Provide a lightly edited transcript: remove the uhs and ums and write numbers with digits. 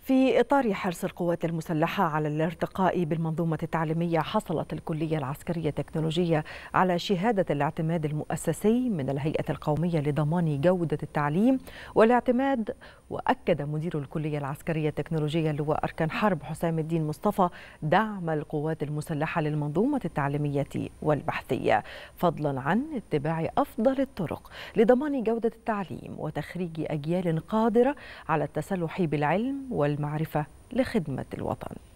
في إطار حرص القوات المسلحة على الارتقاء بالمنظومة التعليمية، حصلت الكلية العسكرية التكنولوجية على شهادة الاعتماد المؤسسي من الهيئة القومية لضمان جودة التعليم والاعتماد. وأكد مدير الكلية العسكرية التكنولوجية اللواء أركان حرب حسام الدين مصطفى دعم القوات المسلحة للمنظومة التعليمية والبحثية، فضلا عن اتباع أفضل الطرق لضمان جودة التعليم وتخريج أجيال قادرة على التسلح بالعلم والمعرفة لخدمة الوطن.